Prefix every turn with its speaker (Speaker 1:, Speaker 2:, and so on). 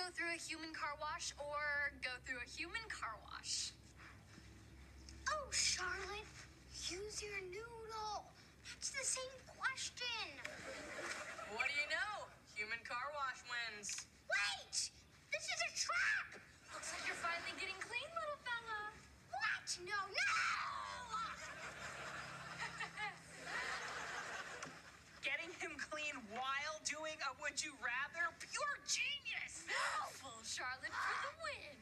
Speaker 1: go through a human car wash or go through a human car wash?
Speaker 2: Oh, Charlotte, use your noodle. That's the same question.
Speaker 3: What do you know? Human car wash wins.
Speaker 2: Wait! This is a trap!
Speaker 1: Looks like you're finally getting clean, little fella.
Speaker 2: What? No!
Speaker 3: Getting him clean while doing a would you rather? Pure genius!
Speaker 1: Full Charlotte for the win.